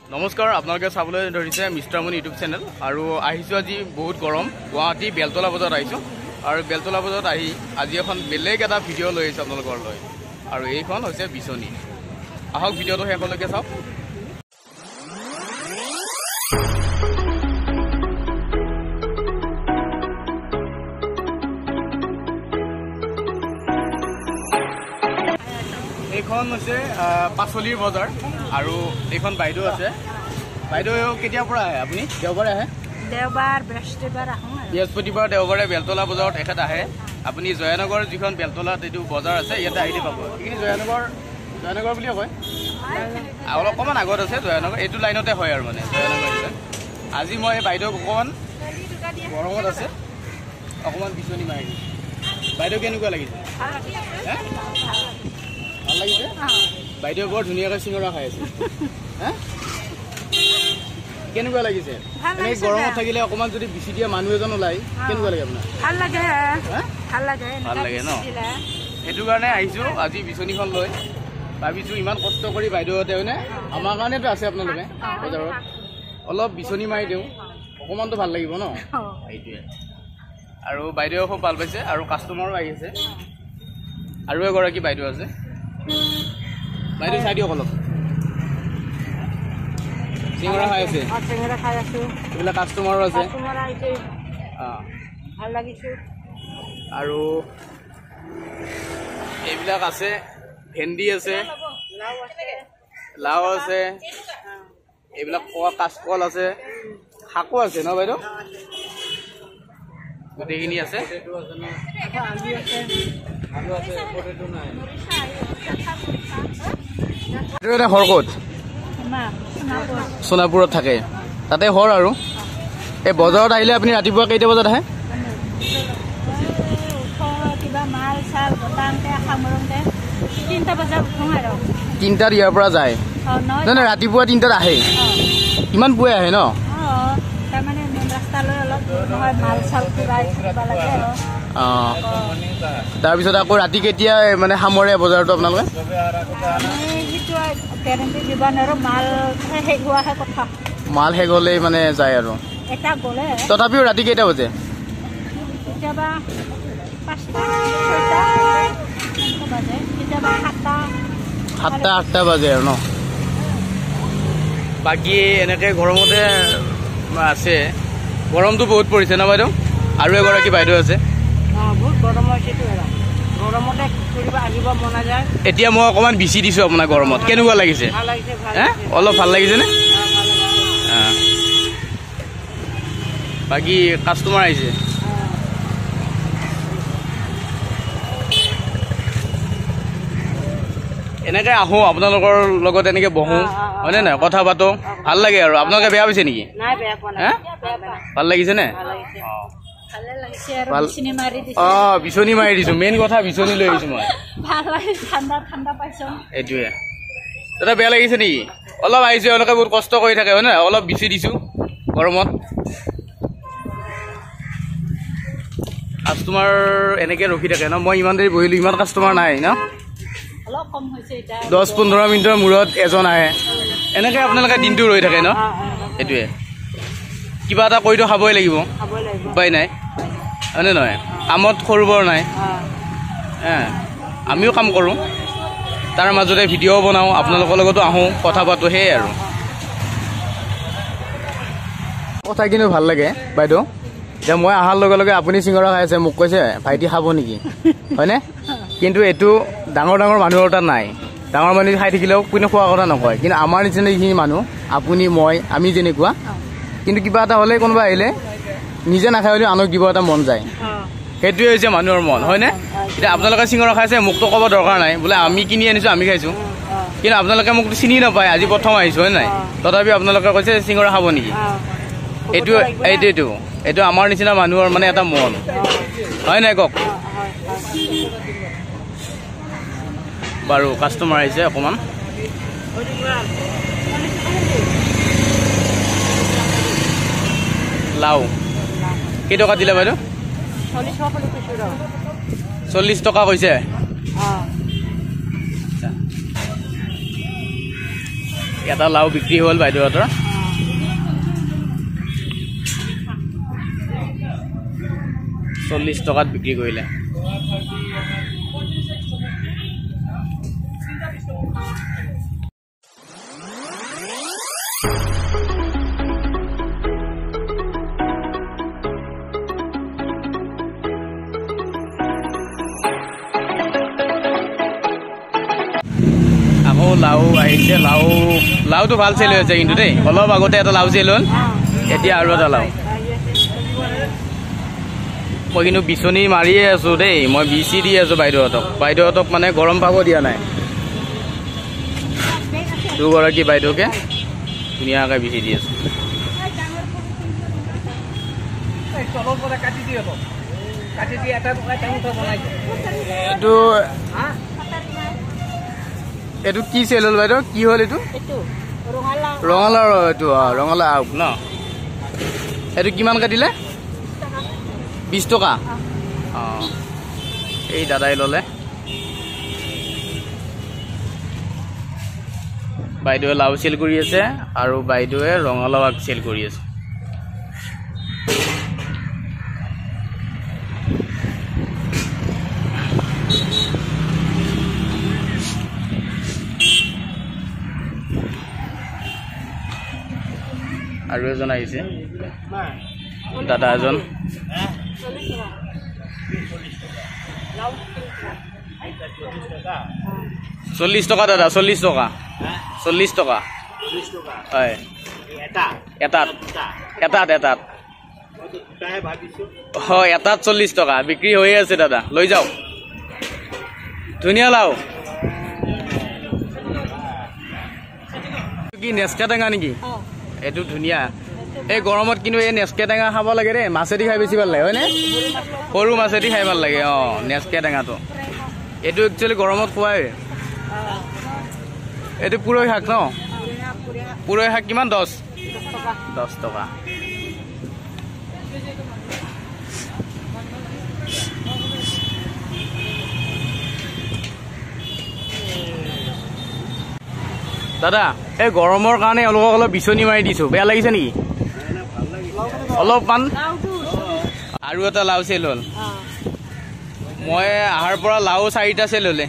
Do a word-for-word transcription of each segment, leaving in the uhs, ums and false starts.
নমস্কাৰ আপোনালোকে চাবলৈ ধৰিছে মিষ্টাৰ মুন ইউটিউব চেনেল আৰু আহিছো আজি বহুত গৰম গুৱাহাটী বেলতলা বজাৰত আহিছো আৰু বেলতলা বজাৰত আহি আজি এখন বেলেগ এটা ভিডিঅ' লৈ আহিছো আপোনালোকৰ লৈ আৰু এইখন হৈছে বিচনী আহক ভিডিঅ'টো শেষলৈকে চাওক এইখন হৈছে পাচলিৰ বজাৰ আৰু এইখন বাইদেউ আছে বাইদেউ কেতিয়াৰ পৰা আহে আপুনি দেওবাৰে আহে দেওবাৰ বৃহস্পতিবাৰ আহোঁ বৃহস্পতিবাৰ দেওবাৰে বেলতলা বজাৰত এখেত আহে আপুনি জয়ানগৰ যিখন বেলতলাত এইটো বজাৰ আছে ইয়াতে আহিলে পাব এইখিনি জয়ানগৰ জয়ানগৰ বুলিয়ে কয় আৰু অকণমান আগত আছে জয়ানগৰ এইটো লাইনতে হয় আৰু মানে জয়ানগৰ আজি মই এই বাইদেউক অকণমান গৰমত আছে অকণমান বিচনী মাৰি দিছোঁ বাইদেউ কেনেকুৱা লাগিছে ভাল লাগিছে বাইদেউ বৰ ধুনীয়াকৈ চিঙৰা খাই আছে কেনেকুৱা লাগিছে এনেই গৰমত থাকিলে অকণমান যদি বিচি দিয়া মানুহ এজন ওলাই কেনেকুৱা লাগে আপোনাৰ ভাল লাগে ভাল লাগে ভাল লাগে ন সেইটো কাৰণে আহিছোঁ আজি বিচনীখন লৈ ভাবিছোঁ ইমান কষ্ট কৰি বাইদেউহঁতে হয়নে আমাৰ কাৰণেতো আছে আপোনালোকে বজাৰত অলপ বিচনী মাৰি দিওঁ অকণমানতো ভাল লাগিব ন সেইটোৱে আৰু বাইদেউ খুব ভাল পাইছে আৰু কাষ্টমাৰো আহি আছে আৰু এগৰাকী বাইদেউ আছে বাইদেউ চাই দিয়ক অলপ চিঙৰা খাই আছে চিঙৰা খাই আছোঁ এইবিলাক কাষ্টমাৰো আছে অঁ ভাল লাগিছে আৰু এইবিলাক আছে ভেন্দি আছে লাও আছে এইবিলাক কাঁচকল আছে শাকো আছে ন বাইদেউ গোটেইখিনি আছে ঘৰ ক'ত সোণাপুৰত থাকে তাতে ঘৰ আৰু এই বজাৰত আহিলে আপুনি ৰাতিপুৱা কেইটা বজাত আহে তিনিটাত ইয়াৰ পৰা যায় নাই নাই ৰাতিপুৱা তিনিটাত আহে ইমান পুৱাই আহে ন অঁ তাৰপিছত আকৌ ৰাতি কেতিয়া মানে সামৰে বজাৰটো আপোনালোকে মাল শেষ হ'লেই মানে যায় আৰু তথাপিও ৰাতি কেইটা বাজে সাতটা আঠটা বাজে আৰু ন বাকী এনেকৈ গৰমতে আছে গৰমটো বহুত পৰিছে ন বাইদেউ আৰু এগৰাকী বাইদেউ আছে এতিয়া মই অকণমান বিচি দিছোঁ আপোনাৰ গৰমত কেনেকুৱা লাগিছে অলপ ভাল লাগিছেনে বাকী কাষ্টমাৰ আহিছে এনেকৈ আহোঁ আপোনালোকৰ লগত এনেকৈ বহোঁ হয়নে নহয় কথা পাতোঁ ভাল লাগে আৰু আপোনালোকে বেয়া পাইছে নেকি ভাল লাগিছেনে অঁ বিচনী মাৰি দিছোঁ মেইন কথা বিচনী লৈ আহিছোঁ মই এইটোৱে দাদা বেয়া লাগিছে নেকি অলপ আহিছোঁ এওঁলোকে বহুত কষ্ট কৰি থাকে হয় নহয় অলপ বিচি দিছোঁ গৰমত কাষ্টমাৰ এনেকৈ ৰখি থাকে ন মই ইমান দেৰি বহিলোঁ ইমান কাষ্টমাৰ নাই ন দহ পোন্ধৰ মিনিটৰ মূৰত এজন আহে এনেকৈ আপোনালোকে দিনটো ৰৈ থাকে ন সেইটোৱে কিবা এটা কৰিতো খাবই লাগিব উপায় নাই হয়নে নহয় কামত সৰু বৰ নাই আমিও কাম কৰোঁ তাৰ মাজতে ভিডিঅ' বনাওঁ আপোনালোকৰ লগতো আহোঁ কথা পাতোঁ সেয়াই আৰু কথা কিন্তু ভাল লাগে বাইদেউ এতিয়া মই অহাৰ লগে লগে আপুনি চিঙৰা খাই আছে মোক কৈছে ভাইটি খাব নেকি হয়নে কিন্তু এইটো ডাঙৰ ডাঙৰ মানুহৰ তাত নাই ডাঙৰ মানুহ খাই থাকিলেও কোনো খোৱা কথা নকয় কিন্তু আমাৰ নিচিনা যিখিনি মানুহ আপুনি মই আমি যেনেকুৱা কিন্তু কিবা এটা হ'লে কোনোবা আহিলে নিজে নাখাই হ'লেও আনক দিব এটা মন যায় সেইটোৱে হৈছে মানুহৰ মন হয়নে এতিয়া আপোনালোকে চিঙৰা খাইছে মোকতো ক'ব দৰকাৰ নাই বোলে আমি কিনি আনিছোঁ আমি খাইছোঁ কিন্তু আপোনালোকে মোক চিনি নাপায় আজি প্ৰথম আহিছোঁ হয় নাই তথাপি আপোনালোকে কৈছে চিঙৰা খাব নেকি এইটো এইটোৱেইটো এইটো আমাৰ নিচিনা মানুহৰ মানে এটা মন হয় নাই কওক বাৰু কাষ্টমাৰ আহিছে অকণমান লাও কেইটকা দিলে বাইদেউ চল্লিছ টকা কৈছে এটা লাও বিক্ৰী হ'ল বাইদেউহঁতৰ চল্লিছ টকাত বিক্ৰী কৰিলে আকৌ লাও আহিছে লাও লাওটো ভাল চেল হৈ আছে কিন্তু দেই অলপ আগতে এটা লাও চেল হ'ল এতিয়া আৰু এটা লাও মই কিন্তু বিচনী মাৰিয়ে আছো দেই মই বিচি দি আছো বাইদেউহঁতক বাইদেউহঁতক মানে গৰম পাব দিয়া নাই দুগৰাকী বাইদেউকে ধুনীয়াকৈ বিচি দি আছো এইটো এইটো কি চেল হ'ল বাইদেউ কি হ'ল এইটো ৰঙালাও এইটো ৰঙালাও আগ ন এইটো কিমান কাটিলে বিশ টকা অঁ এই দাদাই ল'লে বাইদেৱে লাও চেল কৰি আছে আৰু বাইদেৱে ৰঙালাও আগ চেল কৰি আছে আৰু এজন আহিছে দাদা এজন চল্লিছ টকা দাদা চল্লিছ টকা চল্লিছ টকা হয় এটাত এটাত এটাত হয় এটাত চল্লিছ টকা বিক্ৰী হৈয়ে আছে দাদা লৈ যাওক ধুনীয়া লাও কি নেচকা টেঙা নেকি এইটো ধুনীয়া এই গৰমত কিন্তু এই নেচকে টেঙা খাব লাগে দেই মাছেদি খাই বেছি ভাল লাগে হয়নে সৰু মাছেদি খাই ভাল লাগে অঁ নেচকে টেঙাটো এইটো একচুৱেলি গৰমত খোৱাই এইটো পুৰৈ শাক ন পুৰৈ শাক কিমান দহ দহ টকা দাদা এই গৰমৰ কাৰণে এওঁলোকক অলপ বিচনী মাৰি দিছো বেয়া লাগিছে নেকি অলপমান আৰু এটা লাও চেল হ'ল মই আহাৰ পৰা লাও চাৰিটা চেল হ'লে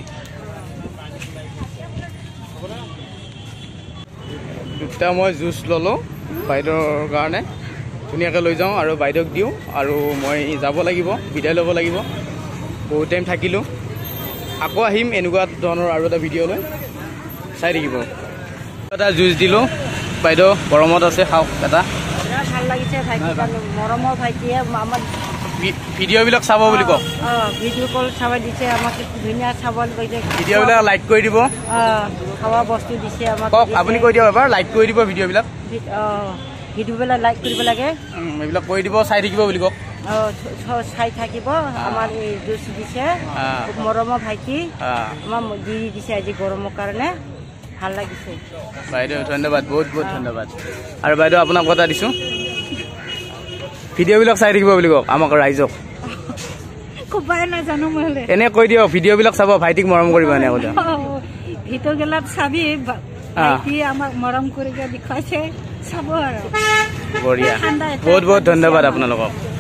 দুটা মই জুচ ল'লোঁ বাইদেউৰ কাৰণে ধুনীয়াকৈ লৈ যাওঁ আৰু বাইদেউক দিওঁ আৰু মই যাব লাগিব বিদায় ল'ব লাগিব বহুত টাইম থাকিলোঁ আকৌ আহিম এনেকুৱা ধৰণৰ আৰু এটা ভিডিঅ' লৈ চাই থাকিব এটা জুচ দিলোঁ বাইদেউ গৰমত আছে খাওক এটা ভাল লাগিছে ভাইটি মৰমৰ ভাইটিয়ে আমাৰ ভিডিঅ'বিলাক চাব বুলি কওক ভিডিঅ' কল চাব দিছে আমাক ধুনীয়া চাব কৈছে ভিডিঅ'বিলাক লাইক কৰি দিব খাৱা বস্তু দিছে আমাক কওক আপুনি কৈ দিয়ক এবাৰ লাইক কৰি দিব ভিডিঅ'বিলাক ভিডিঅ'বিলাক লাইক কৰিব লাগে এইবিলাক কৰি দিব চাই থাকিব বুলি কওক চাই থাকিব আমাৰ এই জুচ দিছে মৰমৰ ভাইটি আমাৰ দি দিছে আজি গৰমৰ কাৰণে ভাল লাগিছে বাইদেউ ধন্যবাদ বহুত বহুত ধন্যবাদ আৰু বাইদেউ আপোনাক কথা দিছোঁ ভিডিঅ'বিলাক চাই থাকিব বুলি কওক আমাক ৰাইজক ক'বাই নাজানো মই এনে কৈ দিয়ক ভিডিঅ'বিলাক চাব ভাইটিক মৰম কৰিব এনে কথা ভিডিঅ'বিলাক চাবি ভাইটি আমাক মৰম কৰি দেখুৱাইছে চাব আৰু বঢ়িয়া বহুত বহুত ধন্যবাদ আপোনালোকক